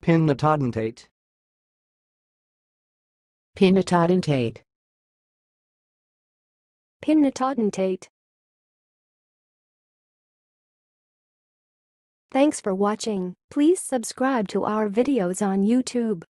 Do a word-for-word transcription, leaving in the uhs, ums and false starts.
pinnatodentate, pinnatodentate, pinnatodentate. Thanks for watching. Please subscribe to our videos on YouTube.